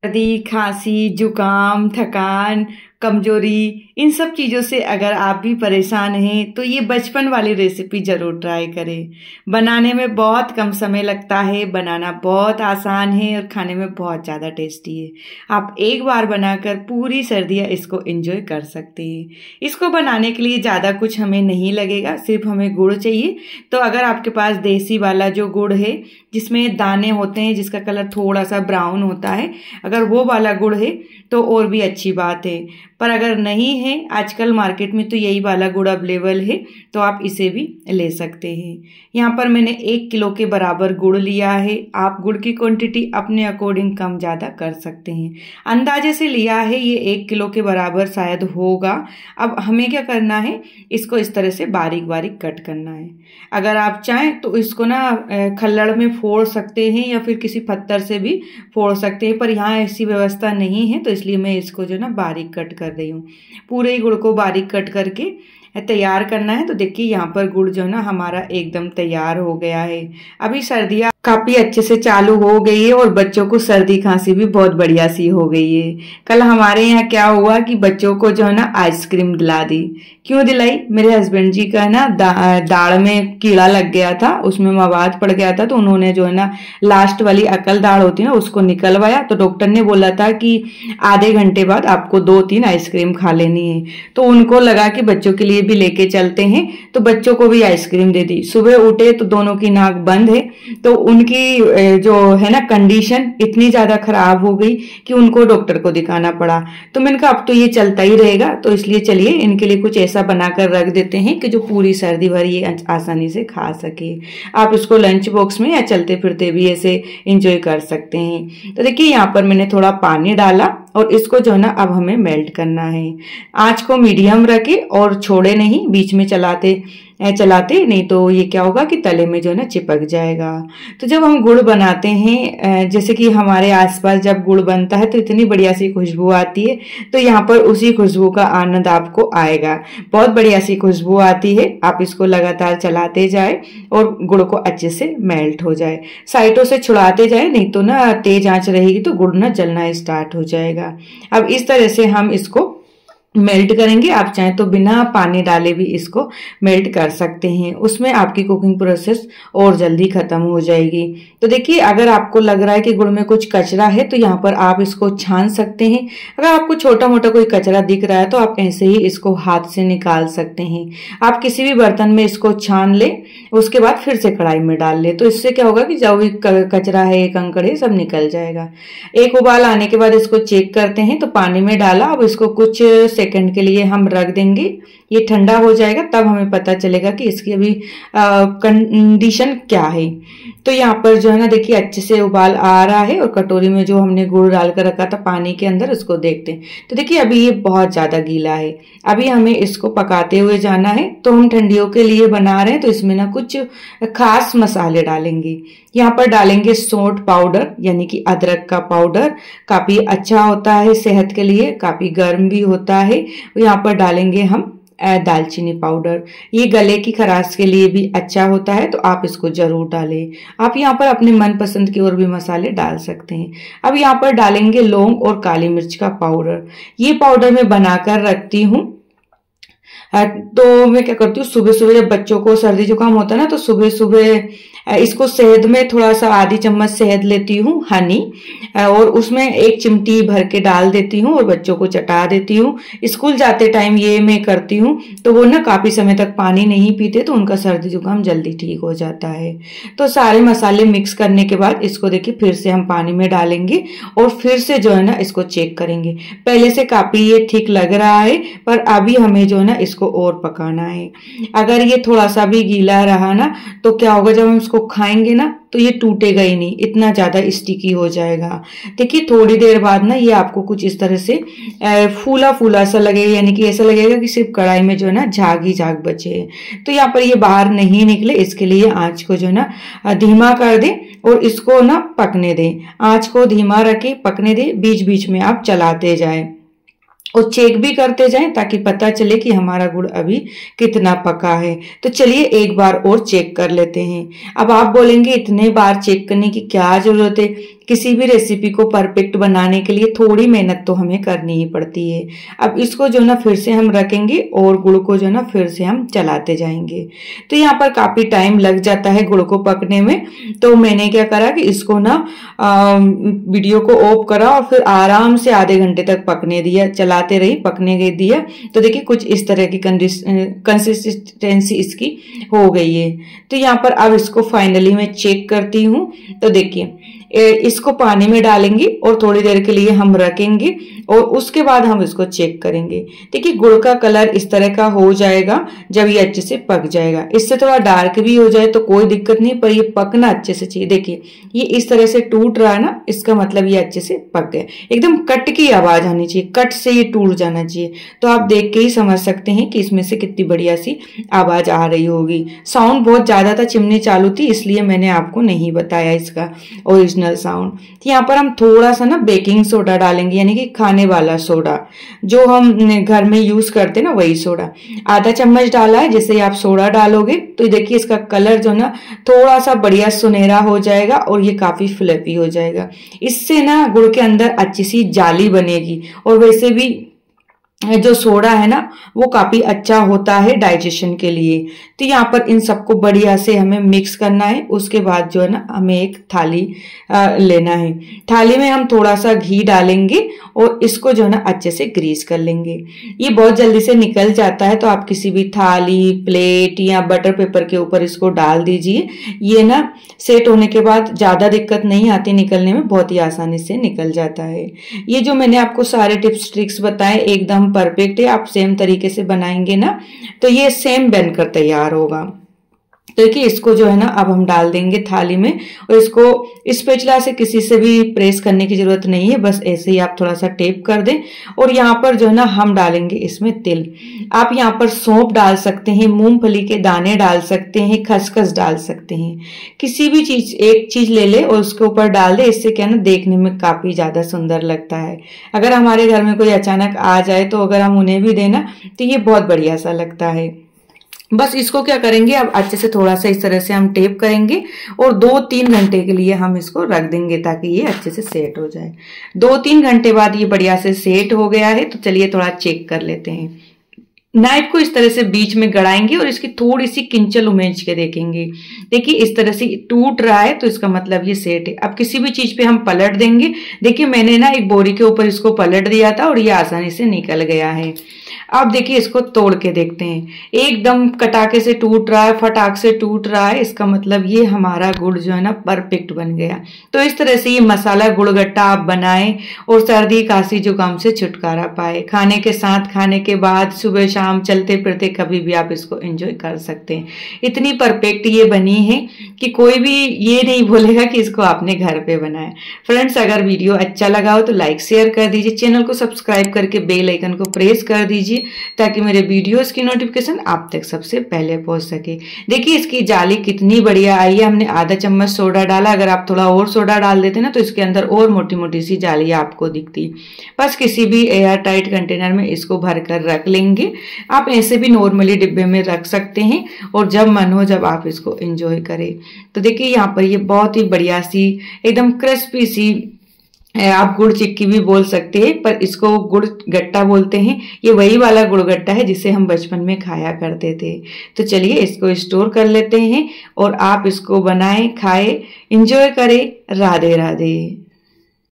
सर्दी, खांसी, जुकाम, थकान, कमजोरी, इन सब चीज़ों से अगर आप भी परेशान हैं तो ये बचपन वाली रेसिपी ज़रूर ट्राई करें। बनाने में बहुत कम समय लगता है, बनाना बहुत आसान है और खाने में बहुत ज़्यादा टेस्टी है। आप एक बार बनाकर पूरी सर्दियाँ इसको एंजॉय कर सकते हैं। इसको बनाने के लिए ज़्यादा कुछ हमें नहीं लगेगा, सिर्फ हमें गुड़ चाहिए। तो अगर आपके पास देसी वाला जो गुड़ है जिसमें दाने होते हैं, जिसका कलर थोड़ा सा ब्राउन होता है, अगर वो वाला गुड़ है तो और भी अच्छी बात है। पर अगर नहीं है, आजकल मार्केट में तो यही वाला गुड़ अवेलेबल है, तो आप इसे भी ले सकते हैं। यहाँ पर मैंने 1 किलो के बराबर गुड़ लिया है। आप गुड़ की क्वांटिटी अपने अकॉर्डिंग कम ज़्यादा कर सकते हैं। अंदाजे से लिया है, ये 1 किलो के बराबर शायद होगा। अब हमें क्या करना है, इसको इस तरह से बारीक बारीक कट करना है। अगर आप चाहें तो इसको ना खल्लड़ में फोड़ सकते हैं या फिर किसी पत्थर से भी फोड़ सकते हैं, पर यहाँ ऐसी व्यवस्था नहीं है, तो इसलिए मैं इसको जो ना बारीक कट कर रही हूँ। पूरे गुड़ को बारीक कट करके तैयार करना है। तो देखिए यहाँ पर गुड़ जो है ना हमारा एकदम तैयार हो गया है। अभी सर्दियाँ काफी अच्छे से चालू हो गई है और बच्चों को सर्दी खांसी भी बहुत बढ़िया सी हो गई है। कल हमारे यहाँ क्या हुआ कि बच्चों को जो है ना आइसक्रीम दिला दी। क्यों दिलाई? मेरे हस्बैंड जी का ना दाढ़ में कीड़ा लग गया था, उसमें मवाद पड़ गया था, तो उन्होंने जो है ना लास्ट वाली अकल दाढ़ होती है ना उसको निकलवाया। तो डॉक्टर ने बोला था कि आधे घंटे बाद आपको 2-3 आइसक्रीम खा लेनी है। तो उनको लगा कि बच्चों के लिए भी लेके चलते हैं, तो बच्चों को भी आइसक्रीम दे दी। सुबह उठे तो दोनों की नाक बंद है, तो उनकी जो है ना कंडीशन इतनी ज्यादा खराब हो गई कि उनको डॉक्टर को दिखाना पड़ा। तो मैंने कहा अब तो ये चलता ही रहेगा, तो इसलिए चलिए इनके लिए कुछ ऐसा बनाकर रख देते हैं कि जो पूरी सर्दी भर ये आसानी से खा सके। आप इसको लंच बॉक्स में या चलते फिरते भी ऐसे एंजॉय कर सकते हैं। तो देखिए यहाँ पर मैंने थोड़ा पानी डाला और इसको जो है ना अब हमें मेल्ट करना है। आंच को मीडियम रखे और छोड़े नहीं, बीच में चलाते नहीं तो ये क्या होगा कि तले में जो है ना चिपक जाएगा। तो जब हम गुड़ बनाते हैं, जैसे कि हमारे आसपास जब गुड़ बनता है तो इतनी बढ़िया सी खुशबू आती है, तो यहाँ पर उसी खुशबू का आनंद आपको आएगा। बहुत बढ़िया सी खुशबू आती है। आप इसको लगातार चलाते जाए और गुड़ को अच्छे से मेल्ट हो जाए। साइडों से छुड़ाते जाए, नहीं तो ना तेज आंच रहेगी तो गुड़ ना जलना स्टार्ट हो जाएगा। अब इस तरह से हम इसको मेल्ट करेंगे। आप चाहें तो बिना पानी डाले भी इसको मेल्ट कर सकते हैं, उसमें आपकी कुकिंग प्रोसेस और जल्दी खत्म हो जाएगी। तो देखिए अगर आपको लग रहा है कि गुड़ में कुछ कचरा है तो यहाँ पर आप इसको छान सकते हैं। अगर आपको छोटा मोटा कोई कचरा दिख रहा है तो आप ऐसे ही इसको हाथ से निकाल सकते हैं। आप किसी भी बर्तन में इसको छान ले, उसके बाद फिर से कढ़ाई में डाल ले, तो इससे क्या होगा कि जो भी कचरा है, कंकड़ है, सब निकल जाएगा। एक उबाल आने के बाद इसको चेक करते हैं। तो पानी में डाला, अब इसको कुछ सेकंड के लिए हम रख देंगे। ये ठंडा हो जाएगा, तब हमें पता चलेगा कि इसकी अभी कंडीशन क्या है। तो यहाँ पर जो है ना देखिए अच्छे से उबाल आ रहा है और कटोरी में जो हमने गुड़ डाल कर रखा था पानी के अंदर, उसको देखते हैं। तो देखिए अभी ये बहुत ज्यादा गीला है, अभी हमें इसको पकाते हुए जाना है। तो हम ठंडियों के लिए बना रहे हैं, तो इसमें ना कुछ खास मसाले डालेंगे। यहाँ पर डालेंगे सौंठ पाउडर, यानी कि अदरक का पाउडर, काफी अच्छा होता है सेहत के लिए, काफी गर्म भी होता है। यहाँ पर डालेंगे हम दालचीनी पाउडर, ये गले की खराश के लिए भी अच्छा होता है, तो आप इसको जरूर डालें। आप यहाँ पर अपने मनपसंद के और भी मसाले डाल सकते हैं। अब यहाँ पर डालेंगे लौंग और काली मिर्च का पाउडर। ये पाउडर मैं बनाकर रखती हूँ। तो मैं क्या करती हूँ, सुबह सुबह जब बच्चों को सर्दी जुकाम होता है ना, तो सुबह सुबह इसको शहद में थोड़ा सा आधी चम्मच शहद लेती हूँ, हनी, और उसमें 1 चिमटी भर के डाल देती हूँ और बच्चों को चटा देती हूँ। स्कूल जाते टाइम ये मैं करती हूँ, तो वो ना काफी समय तक पानी नहीं पीते, तो उनका सर्दी जुकाम जल्दी ठीक हो जाता है। तो सारे मसाले मिक्स करने के बाद इसको देखिए फिर से हम पानी में डालेंगे और फिर से जो है ना इसको चेक करेंगे। पहले से काफी ये ठीक लग रहा है, पर अभी हमें जो है ना इसको और पकाना है। अगर ये थोड़ा सा भी गीला रहा ना, तो क्या होगा, जब हम इसको खाएंगे ना तो ये टूटेगा ही नहीं, इतना ज्यादा स्टिकी हो जाएगा। देखिए थोड़ी देर बाद ना ये आपको कुछ इस तरह से फूला फूला सा लगेगा, यानी कि ऐसा लगेगा कि सिर्फ कढ़ाई में जो है ना झाग ही झाग बचे। तो यहाँ पर ये बाहर नहीं निकले, इसके लिए आंच को जो है ना धीमा कर दे और इसको ना पकने दे। आंच को धीमा रखे, पकने दे, बीच बीच में आप चलाते जाए और चेक भी करते जाएं, ताकि पता चले कि हमारा गुड़ अभी कितना पका है। तो चलिए एक बार और चेक कर लेते हैं। अब आप बोलेंगे इतने बार चेक करने की क्या जरूरत है, किसी भी रेसिपी को परफेक्ट बनाने के लिए थोड़ी मेहनत तो हमें करनी ही पड़ती है। अब इसको जो ना फिर से हम रखेंगे और गुड़ को जो ना फिर से हम चलाते जाएंगे। तो यहाँ पर काफी टाइम लग जाता है गुड़ को पकने में। तो मैंने क्या करा कि इसको ना वीडियो को ऑफ करा और फिर आराम से आधे घंटे तक पकने दिया, चलाते रही, पकने के दिया। तो देखिए कुछ इस तरह की कंसिस्टेंसी इसकी हो गई है। तो यहाँ पर अब इसको फाइनली मैं चेक करती हूँ। तो देखिए इसको पानी में डालेंगे और थोड़ी देर के लिए हम रखेंगे और उसके बाद हम इसको चेक करेंगे। देखिए गुड़ का कलर इस तरह का हो जाएगा जब ये अच्छे से पक जाएगा। इससे थोड़ा डार्क भी हो जाए तो कोई दिक्कत नहीं, पर ये पकना अच्छे से चाहिए। देखिए ये इस तरह से टूट रहा है ना, इसका मतलब ये अच्छे से पक गए। एकदम कट की आवाज आनी चाहिए, कट से ये टूट जाना चाहिए। तो आप देख के ही समझ सकते हैं कि इसमें से कितनी बढ़िया सी आवाज आ रही होगी। साउंड बहुत ज्यादा था, चिमनी चालू थी, इसलिए मैंने आपको नहीं बताया इसका ओरिजिनल साउंड। यहाँ पर हम थोड़ा सा ना बेकिंग सोडा डालेंगे, यानी कि खाने वाला सोडा जो हम घर में यूज करते हैं ना, वही सोडा। आधा चम्मच डाला है। जैसे आप सोडा डालोगे तो देखिए इसका कलर जो ना थोड़ा सा बढ़िया सुनहरा हो जाएगा और ये काफी फ्लफी हो जाएगा। इससे ना गुड़ के अंदर अच्छी सी जाली बनेगी और वैसे भी जो सोडा है ना वो काफी अच्छा होता है डाइजेशन के लिए। तो यहाँ पर इन सबको बढ़िया से हमें मिक्स करना है। उसके बाद जो है ना हमें एक थाली लेना है। थाली में हम थोड़ा सा घी डालेंगे और इसको जो है ना अच्छे से ग्रीस कर लेंगे। ये बहुत जल्दी से निकल जाता है, तो आप किसी भी थाली, प्लेट या बटर पेपर के ऊपर इसको डाल दीजिए। ये ना सेट होने के बाद ज्यादा दिक्कत नहीं आती निकलने में, बहुत ही आसानी से निकल जाता है। ये जो मैंने आपको सारे टिप्स ट्रिक्स बताए एकदम परफेक्ट है। आप सेम तरीके से बनाएंगे ना तो ये सेम बनकर तैयार होगा। तो देखिए इसको जो है ना अब हम डाल देंगे थाली में और इसको स्पैचुला से किसी से भी प्रेस करने की जरूरत नहीं है, बस ऐसे ही आप थोड़ा सा टेप कर दें। और यहाँ पर जो है ना हम डालेंगे इसमें तिल। आप यहाँ पर सौंफ डाल सकते हैं, मूंगफली के दाने डाल सकते हैं, खसखस डाल सकते हैं। किसी भी चीज एक चीज ले ले और उसके ऊपर डाल दे, इससे क्या ना देखने में काफी ज्यादा सुंदर लगता है। अगर हमारे घर में कोई अचानक आ जाए तो अगर हम उन्हें भी देना तो ये बहुत बढ़िया सा लगता है। बस इसको क्या करेंगे अब अच्छे से थोड़ा सा इस तरह से हम टेप करेंगे और 2-3 घंटे के लिए हम इसको रख देंगे ताकि ये अच्छे से सेट हो जाए। 2-3 घंटे बाद ये बढ़िया से सेट हो गया है। तो चलिए थोड़ा चेक कर लेते हैं। नाइफ को इस तरह से बीच में गड़ाएंगे और इसकी थोड़ी सी किंचल उमेज के देखेंगे। देखिए इस तरह से टूट रहा है तो इसका मतलब ये सेट है। अब किसी भी चीज पे हम पलट देंगे। देखिए मैंने ना एक बोरी के ऊपर इसको पलट दिया था और ये आसानी से निकल गया है। अब देखिए इसको तोड़ के देखते हैं। एकदम कटाके से टूट रहा है, फटाक से टूट रहा है, इसका मतलब ये हमारा गुड़ जो है ना परफेक्ट बन गया। तो इस तरह से ये मसाला गुड़गट्टा आप बनाएं और सर्दी खांसी जुकाम से छुटकारा पाए। खाने के साथ, खाने के बाद, सुबह शाम, चलते फिरते कभी भी आप इसको एंजॉय कर सकते हैं। इतनी परफेक्ट ये बनी है कि कोई भी ये नहीं बोलेगा कि इसको आपने घर पे बनाया। फ्रेंड्स अगर वीडियो अच्छा लगा हो तो लाइक शेयर कर दीजिए, चैनल को सब्सक्राइब करके बेल आइकन को प्रेस कर दीजिए ताकि मेरे वीडियोस की नोटिफिकेशन आप तक सबसे पहले पहुंच सके। देखिए इसकी जाली कितनी बढ़िया आई है। हमने आधा चम्मच सोडा डाला, अगर आप थोड़ा और सोडा डाल देते ना तो इसके अंदर और मोटी मोटी सी जाली आपको दिखती। बस किसी भी एयर टाइट कंटेनर में इसको भर कर रख लेंगे। आप ऐसे भी नॉर्मली डिब्बे में रख सकते हैं और जब मन हो जब आप इसको एंजॉय करें। तो देखिए यहाँ पर ये बहुत ही बढ़िया सी एकदम क्रिस्पी सी, आप गुड़ चिक्की भी बोल सकते हैं पर इसको गुड़ गट्टा बोलते हैं। ये वही वाला गुड़ गट्टा है जिसे हम बचपन में खाया करते थे। तो चलिए इसको स्टोर कर लेते हैं और आप इसको बनाएं, खाएं, एंजॉय करें। राधे राधे।